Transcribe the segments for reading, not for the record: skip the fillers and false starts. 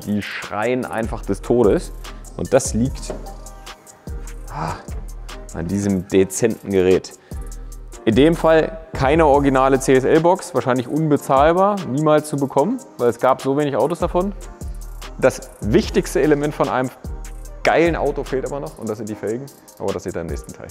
die schreien einfach des Todes. Und das liegt an diesem dezenten Gerät. In dem Fall keine originale CSL-Box, wahrscheinlich unbezahlbar, niemals zu bekommen, weil es gab so wenig Autos davon. Das wichtigste Element von einem geilen Auto fehlt aber noch und das sind die Felgen, aber das seht ihr im nächsten Teil.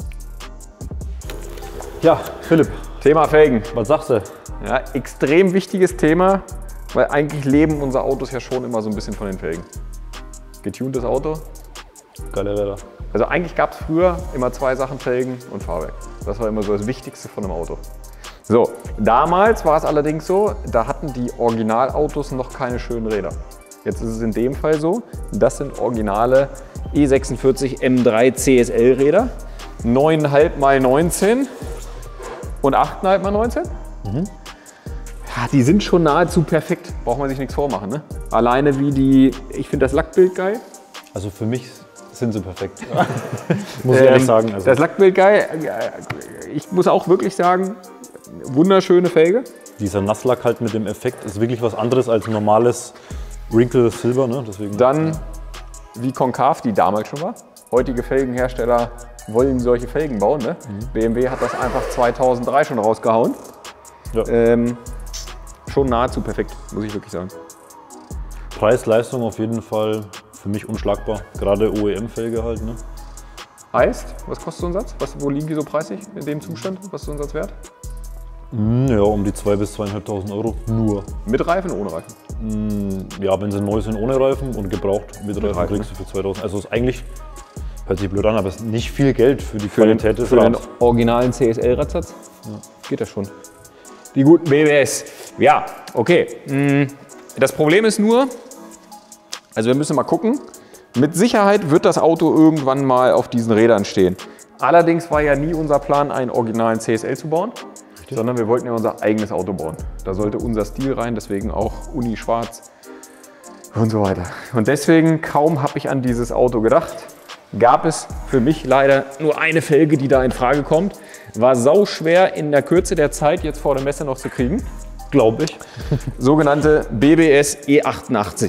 Ja, Philipp, Thema Felgen. was sagst du? Ja, extrem wichtiges Thema, weil eigentlich leben unsere Autos ja schon immer so ein bisschen von den Felgen. Getuntes Auto. Geile Räder. Also eigentlich gab es früher immer zwei Sachen, Felgen und Fahrwerk. Das war immer so das Wichtigste von einem Auto. So, damals war es allerdings so, da hatten die Originalautos noch keine schönen Räder. Jetzt ist es in dem Fall so, das sind originale E46 M3 CSL Räder. 9,5 x 19 und 8,5 x 19. Ja, die sind schon nahezu perfekt, braucht man sich nichts vormachen. Ne? Alleine wie die, ich finde das Lackbild geil. Also für mich sind sie perfekt. Muss ich ehrlich sagen. Also. Das Lackbild geil. Ich muss auch wirklich sagen, wunderschöne Felge. Dieser Nasslack halt mit dem Effekt ist wirklich was anderes als normales Wrinkle Silber. Ne? Deswegen. Dann wie konkav die damals schon war. Heutige Felgenhersteller wollen solche Felgen bauen. Ne? BMW hat das einfach 2003 schon rausgehauen. Ja. Schon nahezu perfekt, muss ich wirklich sagen. Preis-Leistung auf jeden Fall für mich unschlagbar. Gerade OEM-Felge halt. Ne? Heißt, was kostet so ein Satz? Wo liegen die so preislich in dem Zustand? Was ist so ein Satz wert? Ja, um die 2.000 bis 2.500 Euro nur. Mit Reifen, ohne Reifen? Ja, wenn sie neu sind ohne Reifen und gebraucht mit Reifen kriegst du für 2.000. Also ist eigentlich, hört sich blöd an, aber es ist nicht viel Geld für die Qualität des Für den Rads. originalen CSL-Radsatz? Ja. Geht das schon. Die guten BBS. Ja, okay. Das Problem ist nur, also wir müssen mal gucken, mit Sicherheit wird das Auto irgendwann mal auf diesen Rädern stehen. Allerdings war ja nie unser Plan, einen originalen CSL zu bauen, sondern wir wollten ja unser eigenes Auto bauen. Da sollte unser Stil rein, deswegen auch Uni schwarz und so weiter. Und deswegen, kaum habe ich an dieses Auto gedacht, gab es für mich leider nur eine Felge, die da in Frage kommt. War sauschwer in der Kürze der Zeit jetzt vor der Messe noch zu kriegen. Glaube ich. Sogenannte BBS E88.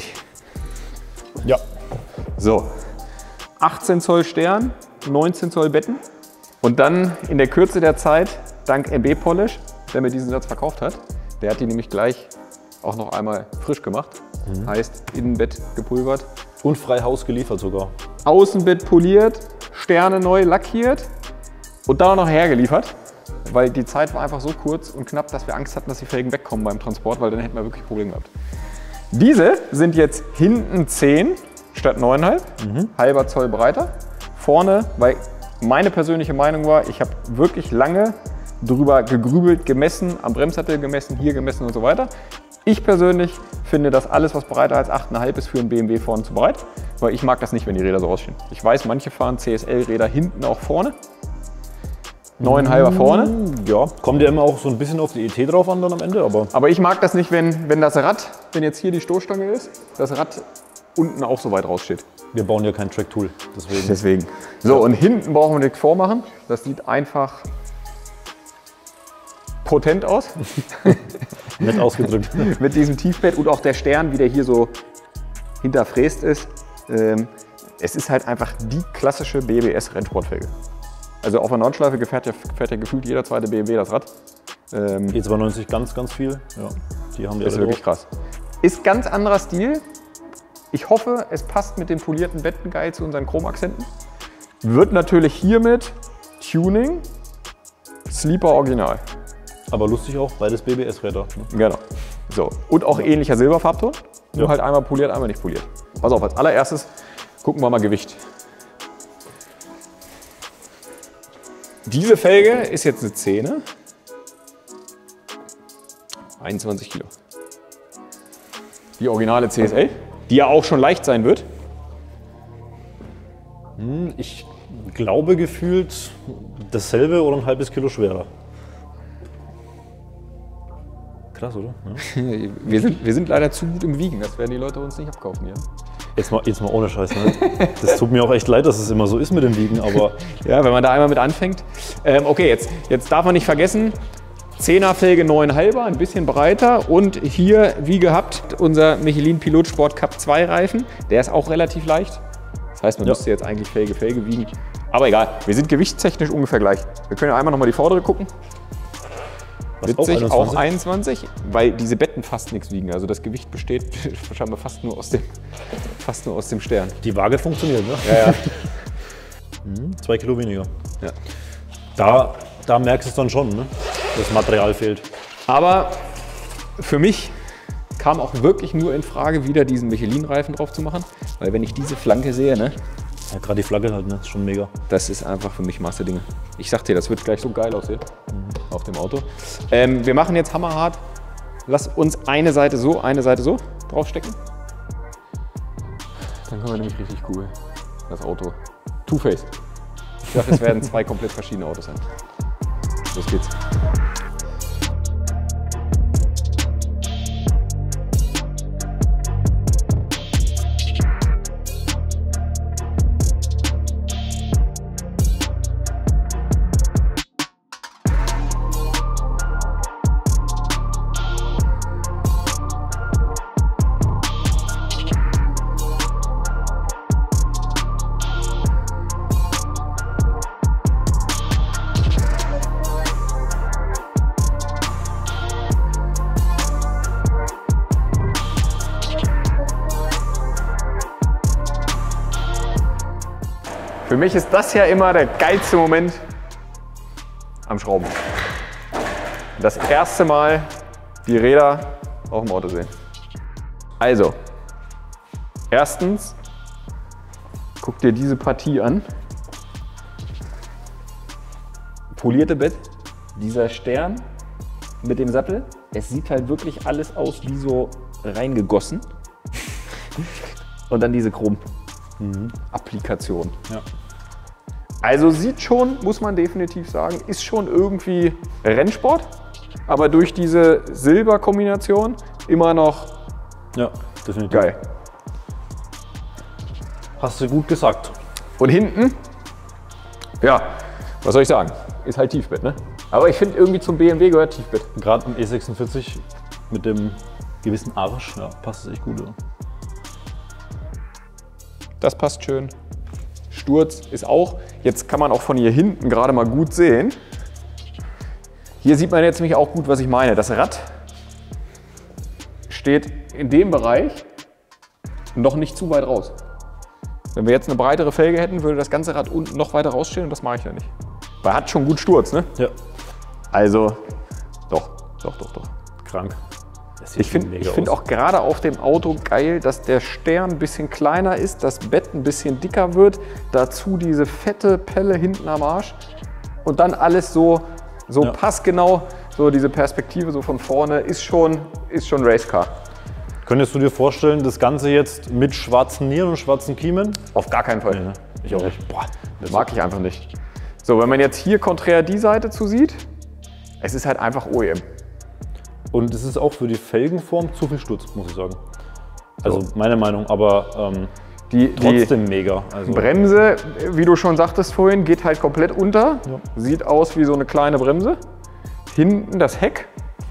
Ja. So, 18 Zoll Stern, 19 Zoll Betten und dann in der Kürze der Zeit, dank MB Polish, der mir diesen Satz verkauft hat, der hat die nämlich gleich auch noch einmal frisch gemacht. Heißt, Innenbett gepulvert. Und frei Haus geliefert sogar. Außenbett poliert, Sterne neu lackiert und dann auch noch hergeliefert. Weil die Zeit war einfach so kurz und knapp, dass wir Angst hatten, dass die Felgen wegkommen beim Transport, weil dann hätten wir wirklich Probleme gehabt. Diese sind jetzt hinten 10 statt 9,5, halber Zoll breiter. Vorne, weil meine persönliche Meinung war, ich habe wirklich lange drüber gegrübelt, gemessen, am Bremssattel gemessen, hier gemessen und so weiter. Ich persönlich finde, dass alles, was breiter als 8,5 ist, für einen BMW vorne zu breit, weil ich mag das nicht, wenn die Räder so rausstehen. Ich weiß, manche fahren CSL-Räder hinten auch vorne. 9,5er vorne. Ja, kommt ja immer auch so ein bisschen auf die ET drauf an dann am Ende, aber... Aber ich mag das nicht, wenn das Rad, wenn jetzt hier die Stoßstange ist, das Rad unten auch so weit raussteht. Wir bauen ja kein Track-Tool, Deswegen. So, und hinten brauchen wir nichts vormachen. Das sieht einfach potent aus. Nett ausgedrückt. Mit diesem Tiefbett und auch der Stern, wie der hier so hinterfräst ist. Es ist halt einfach die klassische BBS-Rennsportfelge. Also auf der Nordschleife fährt ja gefühlt jeder zweite BMW das Rad. E92 ganz viel. Ja, die haben die Das ist wirklich krass. Ist ganz anderer Stil. Ich hoffe, es passt mit dem polierten Betten geil zu unseren Chromakzenten. Wird natürlich hiermit Tuning, Sleeper Original. Aber lustig auch, beides BBS-Räder. Ne? Genau. So. Und auch ähnlicher Silberfarbton. Nur Ja. halt einmal poliert, einmal nicht poliert. Pass auf, als allererstes gucken wir mal Gewicht. Diese Felge ist jetzt eine 10. 21 Kilo. Die originale CSL, die ja auch schon leicht sein wird. Ich glaube gefühlt dasselbe oder ein halbes Kilo schwerer. Krass, oder? Ja. Wir sind leider zu gut im Wiegen, das werden die Leute uns nicht abkaufen hier. Jetzt mal ohne Scheiß. Ne? Das tut mir auch echt leid, dass es immer so ist mit dem Wiegen, aber Ja, wenn man da einmal mit anfängt. Okay, jetzt darf man nicht vergessen, 10er Felge 9,5er, ein bisschen breiter und hier, wie gehabt, unser Michelin Pilot Sport Cup 2 Reifen. Der ist auch relativ leicht. Das heißt, man müsste jetzt eigentlich Felge wiegen. Aber egal, wir sind gewichtstechnisch ungefähr gleich. Wir können ja einmal nochmal die vordere gucken. Witzig, auch 21, weil diese Betten fast nichts wiegen. Also das Gewicht besteht scheinbar fast nur aus dem Stern. Die Waage funktioniert, ne? Ja, ja. 2 Kilo weniger. Ja. Da merkst du es dann schon, ne? Das Material fehlt. Aber für mich kam auch wirklich nur in Frage, wieder diesen Michelin-Reifen drauf zu machen. Weil wenn ich diese Flanke sehe, ne? Ja, gerade die Flagge halt, ne? Ist schon mega. Das ist einfach für mich Masse Dinge. Ich sag dir, das wird gleich so geil aussehen auf dem Auto. Wir machen jetzt hammerhart. Lass uns eine Seite so draufstecken. Dann können wir nämlich richtig cool das Auto. Two-Face. Ich dachte, es werden 2 komplett verschiedene Autos sein. Los geht's. Für mich ist das ja immer der geilste Moment am Schrauben. Das erste Mal die Räder auf dem Auto sehen. Also, erstens, guck dir diese Partie an. Polierte Bett, dieser Stern mit dem Sattel. Es sieht halt wirklich alles aus wie so reingegossen. Und dann diese Chrom-Applikation. Ja. Also sieht schon, muss man definitiv sagen, ist schon irgendwie Rennsport, aber durch diese Silberkombination immer noch definitiv. geil. Hast du gut gesagt. Und hinten, ja, was soll ich sagen, ist halt Tiefbett, ne? Aber ich finde irgendwie zum BMW gehört Tiefbett. Gerade im E46 mit dem gewissen Arsch, passt es echt gut. Ja. Das passt schön. Sturz ist auch, jetzt kann man auch von hier hinten gerade mal gut sehen. Hier sieht man jetzt nämlich auch gut, was ich meine. Das Rad steht in dem Bereich noch nicht zu weit raus. Wenn wir jetzt eine breitere Felge hätten, würde das ganze Rad unten noch weiter rausstehen und das mache ich ja nicht. Weil hat schon gut Sturz, ne? Ja. Also, doch. Krank. Ich finde auch gerade auf dem Auto geil, dass der Stern ein bisschen kleiner ist, das Bett ein bisschen dicker wird, dazu diese fette Pelle hinten am Arsch und dann alles so passgenau, so diese Perspektive so von vorne ist schon Racecar. Könntest du dir vorstellen, das Ganze jetzt mit schwarzen Nieren und schwarzen Kiemen? Auf gar keinen Fall. Nee, ne? Ich auch nicht. Boah, das mag ich einfach nicht. So, wenn man jetzt hier konträr die Seite zu sieht, es ist halt einfach OEM. Und es ist auch für die Felgenform zu viel Sturz, muss ich sagen. Also meine Meinung, aber trotzdem mega. Also Bremse, wie du schon sagtest vorhin, geht halt komplett unter. Ja. Sieht aus wie so eine kleine Bremse. Hinten das Heck.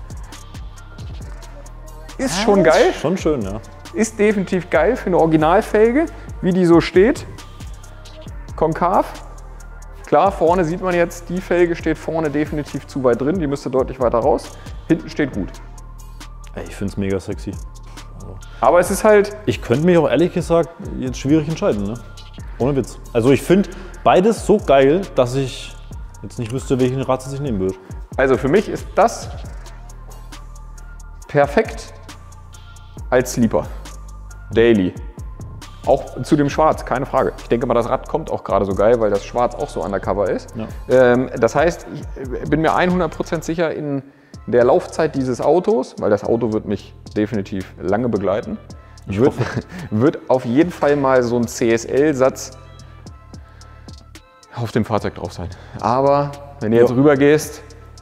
Ist schon geil. Ist schon schön, ja. Ist definitiv geil für eine Originalfelge, wie die so steht. Konkav. Klar, vorne sieht man jetzt, die Felge steht vorne definitiv zu weit drin. Die müsste deutlich weiter raus. Hinten steht gut. Ich finde es mega sexy. Aber es ist halt... Ich könnte mich auch ehrlich gesagt jetzt schwierig entscheiden, ne? Ohne Witz. Also ich finde beides so geil, dass ich jetzt nicht wüsste, welchen Rad ich nehmen würde. Also für mich ist das perfekt als Sleeper. Daily. Auch zu dem Schwarz, keine Frage. Ich denke mal, das Rad kommt auch gerade so geil, weil das Schwarz auch so undercover ist. Ja. Das heißt, ich bin mir 100% sicher in der Laufzeit dieses Autos, weil das Auto wird mich definitiv lange begleiten, wird auf jeden Fall mal so ein CSL-Satz auf dem Fahrzeug drauf sein. Aber wenn du jetzt rüber gehst,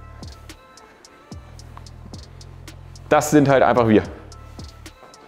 das sind halt einfach wir.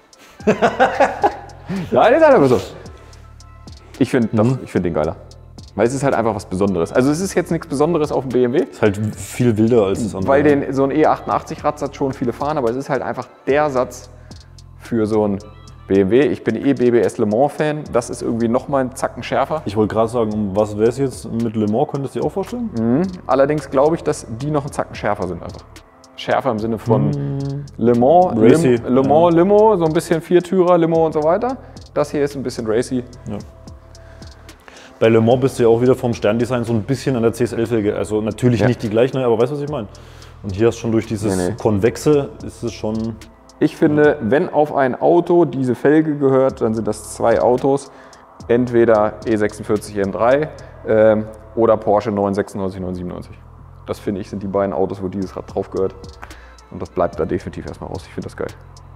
Ja, das ist halt einfach so. Ich finde den geiler. Weil es ist halt einfach was Besonderes. Also es ist jetzt nichts Besonderes auf dem BMW. Ist halt viel wilder als das andere. Weil so ein E88-Radsatz schon viele fahren, aber es ist halt einfach der Satz für so ein BMW. Ich bin BBS Le Mans-Fan. Das ist irgendwie nochmal einen Zacken schärfer. Ich wollte gerade sagen, was wäre es jetzt mit Le Mans? Könntest du dir auch vorstellen? Allerdings glaube ich, dass die noch einen Zacken schärfer sind einfach. Schärfer im Sinne von Le Mans, Racy. Le Mans, Limo, so ein bisschen Viertürer, Limo und so weiter. Das hier ist ein bisschen racy. Ja. Bei Le Mans bist du ja auch wieder vom Sterndesign so ein bisschen an der CSL-Felge. Also natürlich nicht die gleiche, aber weißt du, was ich meine? Und hier hast du schon durch dieses Konvexe, ist es schon... Ich finde, wenn auf ein Auto diese Felge gehört, dann sind das zwei Autos. Entweder E46 M3 oder Porsche 996, 997. Das finde ich, sind die beiden Autos, wo dieses Rad drauf gehört. Und das bleibt da definitiv erstmal raus. Ich finde das geil.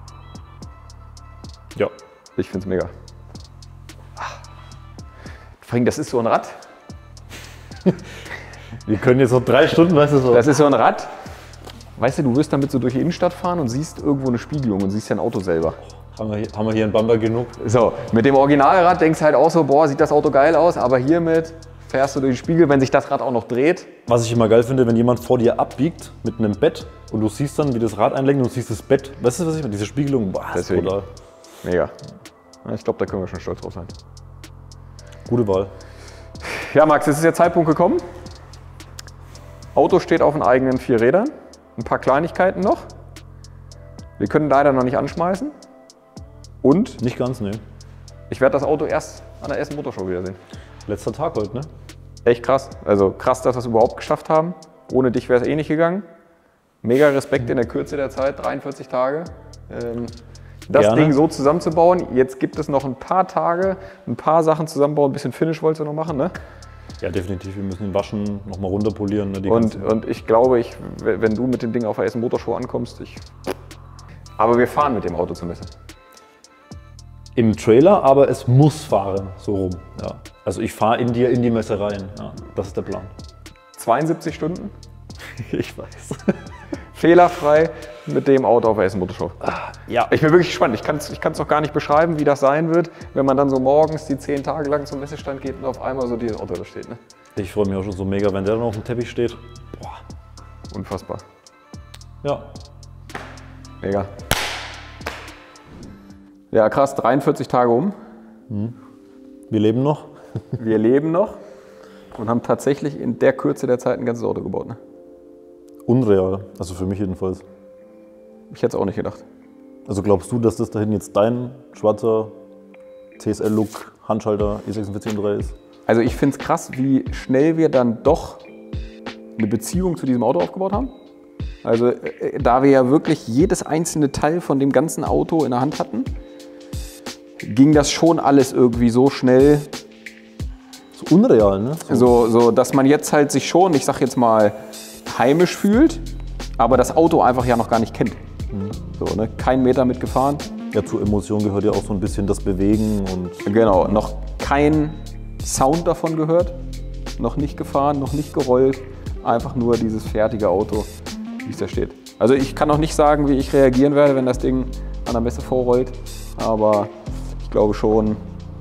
Ja. Ich finde es mega. Frank, das ist so ein Rad. Wir können jetzt noch 3 Stunden, weißt du so. Das ist so ein Rad. Weißt du, du wirst damit so durch die Innenstadt fahren und siehst irgendwo eine Spiegelung und siehst dein Auto selber. Haben wir hier in Bamberg genug? So, mit dem Originalrad denkst du halt auch so, boah, sieht das Auto geil aus, aber hiermit fährst du durch den Spiegel, wenn sich das Rad auch noch dreht. Was ich immer geil finde, wenn jemand vor dir abbiegt mit einem Bett und du siehst dann, wie das Rad einlenkt und du siehst das Bett. Weißt du, was ich meine? Diese Spiegelung, boah, das ist brutal. Mega. Ich glaube, da können wir schon stolz drauf sein. Gute Wahl. Ja, Max, jetzt ist der Zeitpunkt gekommen. Auto steht auf den eigenen 4 Rädern. Ein paar Kleinigkeiten noch. Wir können leider noch nicht anschmeißen. Und Nicht ganz, ne. ich werde das Auto erst an der ersten Motorshow wiedersehen. Letzter Tag heute, ne? Echt krass. Also krass, dass wir es überhaupt geschafft haben. Ohne dich wäre es eh nicht gegangen. Mega Respekt in der Kürze der Zeit, 43 Tage. Das Gerne. Ding so zusammenzubauen. Jetzt gibt es noch ein paar Tage, ein paar Sachen zusammenbauen. Ein bisschen Finish wolltest du noch machen, ne? Ja, definitiv. Wir müssen ihn waschen, nochmal runterpolieren. Ne, Und ich glaube, wenn du mit dem Ding auf der ersten Motorshow ankommst, aber wir fahren mit dem Auto zur Messe. Im Trailer, aber es muss fahren, so rum. Ja. Also ich fahre in die Messe rein. Ja, das ist der Plan. 72 Stunden, Ich weiß. fehlerfrei mit dem Auto auf der ersten Motorshow. Ja. Ich bin wirklich gespannt. Ich kann es noch gar nicht beschreiben, wie das sein wird, wenn man dann so morgens die 10 Tage lang zum Messestand geht und auf einmal so dieses Auto da steht. Ne? Ich freue mich auch schon so mega, wenn der dann auf dem Teppich steht. Boah. Unfassbar. Ja. Mega. Ja, krass, 43 Tage um. Wir leben noch. Wir leben noch und haben tatsächlich in der Kürze der Zeit ein ganzes Auto gebaut. Ne? Unreal. Also für mich jedenfalls. Ich hätte es auch nicht gedacht. Also glaubst du, dass das da hinten jetzt dein schwarzer CSL-Look Handschalter E46 M3 ist? Also ich finde es krass, wie schnell wir dann doch eine Beziehung zu diesem Auto aufgebaut haben. Also da wir ja wirklich jedes einzelne Teil von dem ganzen Auto in der Hand hatten, ging das schon alles irgendwie so schnell. So unreal, ne? So, dass man jetzt halt sich schon, ich sag jetzt mal, heimisch fühlt, aber das Auto einfach ja noch gar nicht kennt. So, ne? Kein Meter mitgefahren. Ja, zur Emotion gehört ja auch so ein bisschen das Bewegen und... Genau, noch kein Sound davon gehört, noch nicht gefahren, noch nicht gerollt, einfach nur dieses fertige Auto, wie es da steht. Also ich kann noch nicht sagen, wie ich reagieren werde, wenn das Ding an der Messe vorrollt, aber ich glaube schon,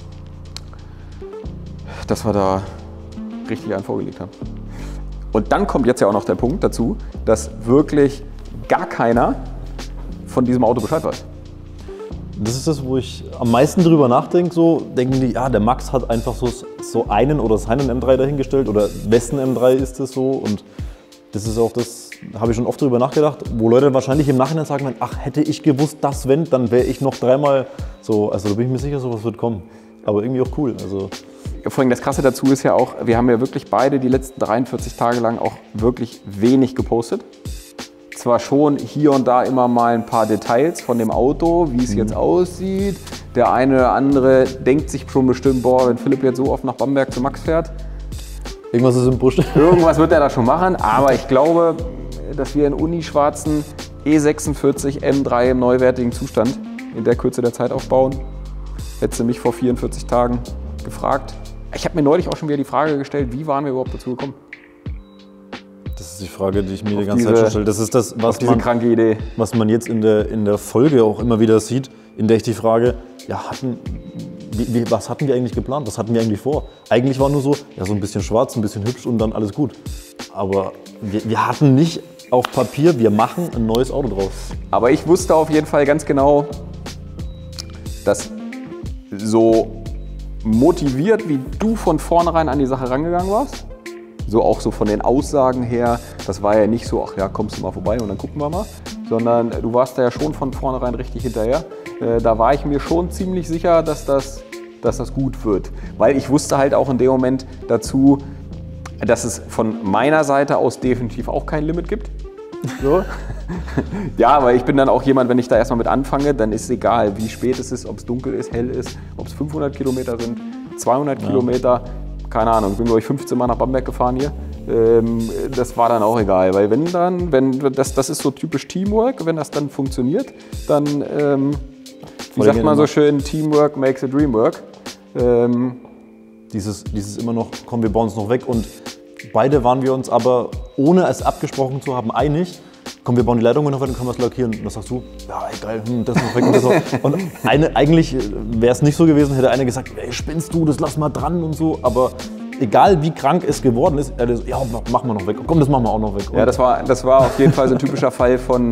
dass wir da richtig einen vorgelegt haben. Und dann kommt jetzt ja auch noch der Punkt dazu, dass wirklich gar keiner von diesem Auto Bescheid weiß. Das ist das, wo ich am meisten drüber nachdenke. So denken die, ja, der Max hat einfach so einen oder seinen M3 dahingestellt oder wessen M3 ist das so? Und das ist auch das, habe ich schon oft drüber nachgedacht, wo Leute wahrscheinlich im Nachhinein sagen, ach, hätte ich gewusst, das wenn, dann wäre ich noch 3-mal so. Also da bin ich mir sicher, sowas wird kommen. Aber irgendwie auch cool. Also vor allem das Krasse dazu ist ja auch, wir haben ja wirklich beide die letzten 43 Tage lang auch wirklich wenig gepostet. Zwar schon hier und da immer mal ein paar Details von dem Auto, wie es jetzt aussieht. Der eine oder andere denkt sich schon bestimmt, boah, wenn Philipp jetzt so oft nach Bamberg zu Max fährt. irgendwas ist im Busch. Irgendwas wird er da schon machen, aber ich glaube, dass wir einen unischwarzen E46 M3 im neuwertigen Zustand in der Kürze der Zeit aufbauen. Hättest du mich vor 44 Tagen gefragt. Ich habe mir neulich auch schon wieder die Frage gestellt, wie waren wir überhaupt dazu gekommen? Das ist die Frage, die ich mir die ganze Zeit schon stelle. Das ist das, kranke Idee. Was man jetzt in der Folge auch immer wieder sieht, in der ich die Frage, ja, was hatten wir eigentlich geplant? Was hatten wir eigentlich vor? Eigentlich war nur so, ja, so ein bisschen schwarz, ein bisschen hübsch und dann alles gut. Aber wir hatten nicht auf Papier, wir machen ein neues Auto draus. Aber ich wusste auf jeden Fall ganz genau, dass so motiviert, wie du von vornherein an die Sache rangegangen warst, so auch so von den Aussagen her, das war ja nicht so, ach ja, kommst du mal vorbei und dann gucken wir mal, sondern du warst da ja schon von vornherein richtig hinterher. Da war ich mir schon ziemlich sicher, dass das gut wird. Weil ich wusste halt auch in dem Moment dazu, dass es von meiner Seite aus definitiv auch kein Limit gibt. So. Ja, weil ich bin dann auch jemand, wenn ich da erstmal mit anfange, dann ist es egal, wie spät es ist, ob es dunkel ist, hell ist, ob es 500 Kilometer sind, 200 Kilometer, keine Ahnung, ich bin glaube ich 15 Mal nach Bamberg gefahren hier. Das war dann auch egal, weil das ist so typisch Teamwork, wenn das dann funktioniert, dann, wie sagt man so schön, Teamwork makes a dream work. Dieses immer noch, komm, wir bauen es noch weg und beide waren wir uns aber, ohne es abgesprochen zu haben, einig, komm, wir bauen die Leitungen noch weg und können was lackieren. Und dann sagst du, ja, egal, das noch weg und so. Und eigentlich wäre es nicht so gewesen, hätte einer gesagt, ey, spinnst du, das lass mal dran und so, aber egal wie krank es geworden ist, er so, ja, machen wir noch weg. Komm, das machen wir auch noch weg. Ja, das war auf jeden Fall so ein typischer Fall von,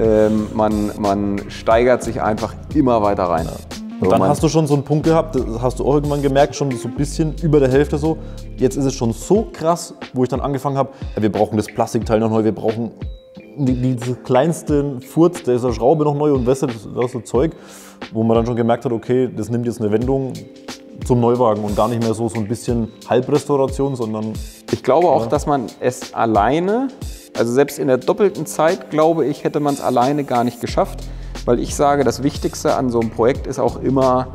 man steigert sich einfach immer weiter rein. Ja. Und dann hast du schon so einen Punkt gehabt, das hast du auch irgendwann gemerkt, schon so ein bisschen über der Hälfte so. Jetzt ist es schon so krass, wo ich dann angefangen habe, ja, wir brauchen das Plastikteil noch neu, wir brauchen diese kleinsten Furz, der ist der Schraube noch neu und weißt du, das so Zeug, wo man dann schon gemerkt hat, okay, das nimmt jetzt eine Wendung zum Neuwagen und gar nicht mehr so ein bisschen Halbrestauration, sondern... Ich glaube auch, dass man es alleine, also selbst in der doppelten Zeit, glaube ich, hätte man es alleine gar nicht geschafft. Weil ich sage, das Wichtigste an so einem Projekt ist auch immer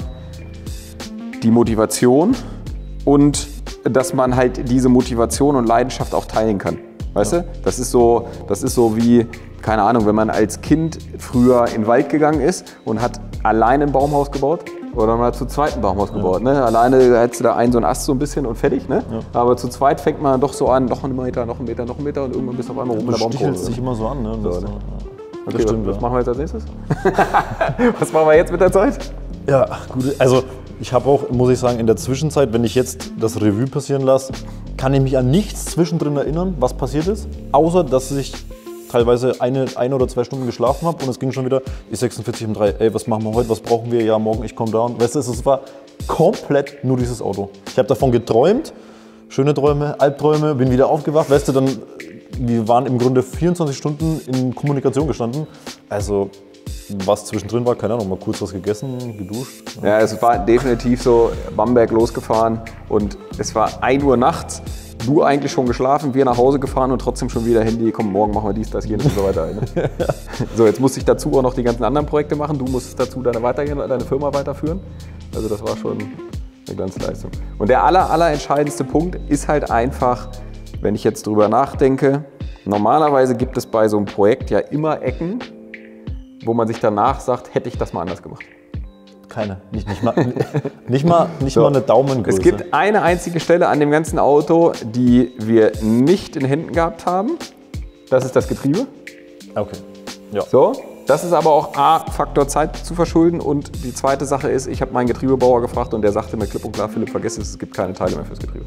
die Motivation und dass man halt diese Motivation und Leidenschaft auch teilen kann. Weißt du? Das ist so wie, keine Ahnung, wenn man als Kind früher in den Wald gegangen ist und hat alleine ein Baumhaus gebaut oder man hat zu zweit ein Baumhaus gebaut. Ne? Alleine hättest du da so einen Ast so ein bisschen und fertig. Ne? Ja. Aber zu zweit fängt man doch so an, noch einen Meter, noch einen Meter, noch einen Meter und irgendwann bist du auf einmal oben in der Baumkrone. Das sich immer so an. Ne? So, ne? Okay, stimmt, was machen wir jetzt als nächstes? Was machen wir jetzt mit der Zeit? Ja, gut. Also ich habe auch, muss ich sagen, in der Zwischenzeit, wenn ich jetzt das Revue passieren lasse, kann ich mich an nichts zwischendrin erinnern, was passiert ist. Außer, dass ich teilweise eine oder 2 Stunden geschlafen habe und es ging schon wieder, ist 46:03, ey, was machen wir heute, was brauchen wir, ja, morgen, ich komme da. Und weißt du, es war komplett nur dieses Auto. Ich habe davon geträumt, schöne Träume, Albträume, bin wieder aufgewacht, weißt du, dann... Wir waren im Grunde 24 Stunden in Kommunikation gestanden. Also, was zwischendrin war, keine Ahnung, mal kurz was gegessen, geduscht. Ja, es war definitiv so, Bamberg losgefahren und es war 1 Uhr nachts. Du eigentlich schon geschlafen, wir nach Hause gefahren und trotzdem schon wieder Handy, komm, morgen machen wir dies, das, jenes und so weiter. Ne? So, jetzt musste ich dazu auch noch die ganzen anderen Projekte machen. Du musstest dazu deine Firma weiterführen. Also, das war schon eine Glanzleistung. Und der allerentscheidendste Punkt ist halt einfach, wenn ich jetzt drüber nachdenke, normalerweise gibt es bei so einem Projekt ja immer Ecken, wo man sich danach sagt, hätte ich das mal anders gemacht. Keine, nicht mal eine Daumengröße. Es gibt eine einzige Stelle an dem ganzen Auto, die wir nicht in Händen gehabt haben. Das ist das Getriebe. Okay. Ja. So, das ist aber auch Faktor Zeit zu verschulden und die zweite Sache ist, ich habe meinen Getriebebauer gefragt und der sagte mir klipp und klar, Philipp, vergiss es gibt keine Teile mehr fürs Getriebe.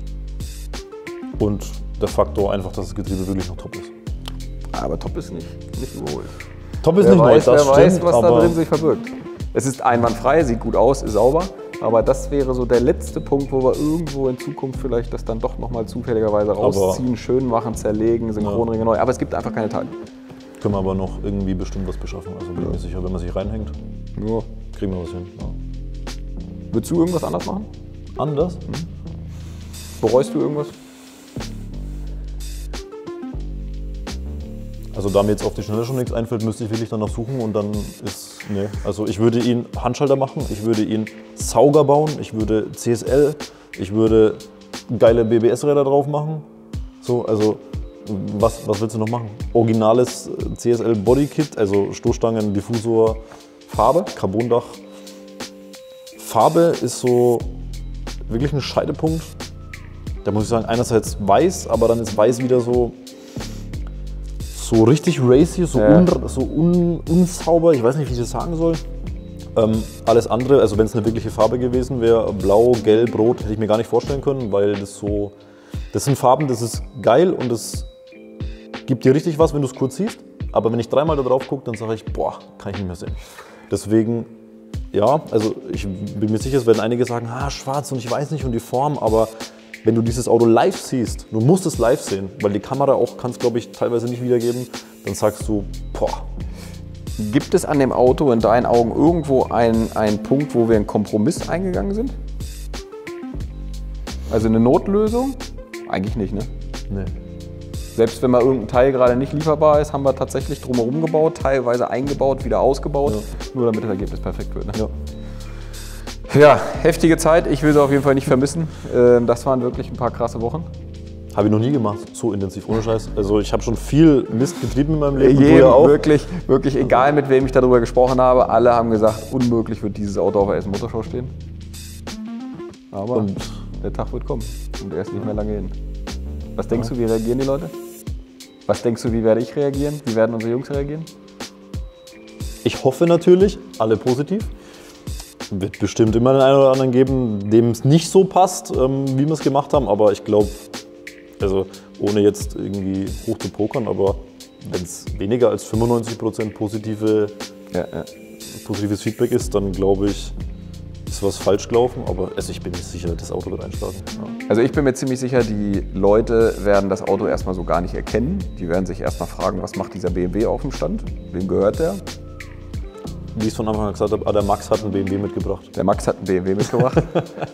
Und der Faktor einfach, dass das Getriebe wirklich noch top ist. Aber top ist nicht neu. Top ist nicht neu, das stimmt. Wer weiß, was aber da drin sich verbirgt. Es ist einwandfrei, sieht gut aus, ist sauber. Aber das wäre so der letzte Punkt, wo wir irgendwo in Zukunft vielleicht das dann doch nochmal zufälligerweise rausziehen, schön machen, zerlegen, Synchronringe neu. Aber es gibt einfach keine Teile. Können wir aber noch irgendwie bestimmt was beschaffen. Also bin ich mir sicher, wenn man sich reinhängt, kriegen wir was hin. Ja. Würdest du irgendwas anders machen? Anders? Bereust du irgendwas? Also da mir jetzt auf die Schnelle schon nichts einfällt, müsste ich wirklich danach suchen und dann ist, nee. Also ich würde ihn Handschalter machen, ich würde ihn Sauger bauen, ich würde CSL, ich würde geile BBS-Räder drauf machen. So, also was willst du noch machen? Originales CSL Bodykit, also Stoßstangen, Diffusor, Farbe, Carbondach. Farbe ist so wirklich ein Scheidepunkt. Da muss ich sagen, einerseits weiß, aber dann ist weiß wieder so richtig racy, unsauber, ich weiß nicht, wie ich das sagen soll. Alles andere, also wenn es eine wirkliche Farbe gewesen wäre, blau, gelb, rot, hätte ich mir gar nicht vorstellen können, weil das sind Farben, das ist geil und das gibt dir richtig was, wenn du es kurz siehst. Aber wenn ich dreimal da drauf gucke, dann sage ich, boah, kann ich nicht mehr sehen. Deswegen, ja, also ich bin mir sicher, es werden einige sagen, schwarz und ich weiß nicht und die Form, aber wenn du dieses Auto live siehst, du musst es live sehen, weil die Kamera auch kann es, glaube ich, teilweise nicht wiedergeben, dann sagst du, boah. Gibt es an dem Auto in deinen Augen irgendwo einen Punkt, wo wir einen Kompromiss eingegangen sind? Also eine Notlösung? Eigentlich nicht, ne? Nee. Selbst wenn mal irgendein Teil gerade nicht lieferbar ist, haben wir tatsächlich drumherum gebaut, teilweise eingebaut, wieder ausgebaut, nur damit das Ergebnis perfekt wird. Ne? Ja, heftige Zeit. Ich will sie auf jeden Fall nicht vermissen. Das waren wirklich ein paar krasse Wochen. Habe ich noch nie gemacht, so intensiv, ohne Scheiß. Also ich habe schon viel Mist getrieben in meinem Leben. Jedem, ja auch. Wirklich, egal mit wem ich darüber gesprochen habe, alle haben gesagt, unmöglich wird dieses Auto auf der Essen Motorshow stehen. Aber der Tag wird kommen und er ist nicht mehr lange hin. Was denkst du, wie reagieren die Leute? Was denkst du, wie werde ich reagieren? Wie werden unsere Jungs reagieren? Ich hoffe natürlich, alle positiv. Wird bestimmt immer den einen oder anderen geben, dem es nicht so passt, wie wir es gemacht haben. Aber ich glaube, also ohne jetzt irgendwie hoch zu pokern, aber wenn es weniger als 95% positives Feedback ist, dann glaube ich, ist was falsch gelaufen. Aber also ich bin mir sicher, das Auto wird einschlagen. Ja. Also ich bin mir ziemlich sicher, die Leute werden das Auto erstmal so gar nicht erkennen. Die werden sich erstmal fragen, was macht dieser BMW auf dem Stand? Wem gehört der? Wie ich es von Anfang an gesagt habe, der Max hat einen BMW mitgebracht. Der Max hat einen BMW mitgebracht.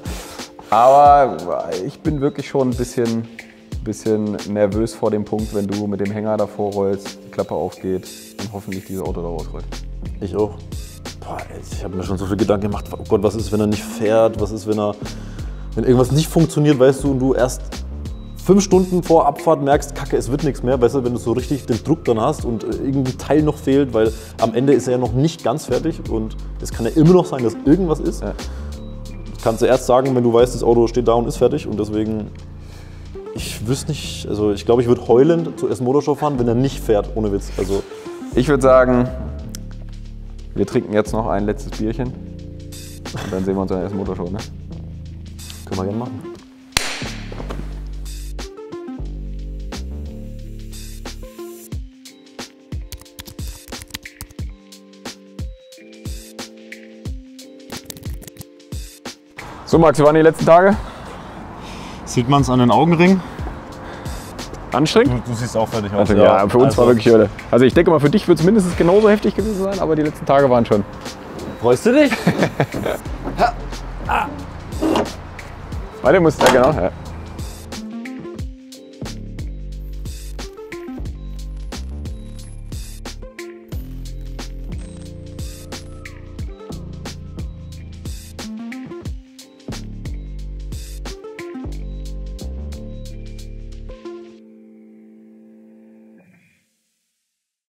Aber ich bin wirklich schon ein bisschen nervös vor dem Punkt, wenn du mit dem Hänger davor rollst, die Klappe aufgeht und hoffentlich dieses Auto da rausrollt. Ich auch. Boah, ich habe mir schon so viel Gedanken gemacht, oh Gott, was ist, wenn er nicht fährt? Was ist, wenn irgendwas nicht funktioniert, weißt du, und du erst 5 Stunden vor Abfahrt merkst, Kacke, es wird nichts mehr, weißt du, wenn du so richtig den Druck dann hast und irgendein Teil noch fehlt, weil am Ende ist er ja noch nicht ganz fertig und es kann ja immer noch sein, dass irgendwas ist. Ja. Das kannst du erst sagen, wenn du weißt, das Auto steht da und ist fertig und deswegen, ich wüsste nicht, also ich glaube, ich würde heulend zur Essen Motorshow fahren, wenn er nicht fährt, ohne Witz. Also ich würde sagen, wir trinken jetzt noch ein letztes Bierchen und dann sehen wir uns in der Essen Motorshow, ne? Können wir gerne machen. So Max, wie waren die letzten Tage? Sieht man es an den Augenringen? Anstrengend? Du siehst auch fertig aus. Ja, für uns war wirklich Hölle. Also ich denke mal, für dich wird es mindestens genauso heftig gewesen sein, aber die letzten Tage waren schon. Freust du dich? Warte, musst du ja genau. Ja.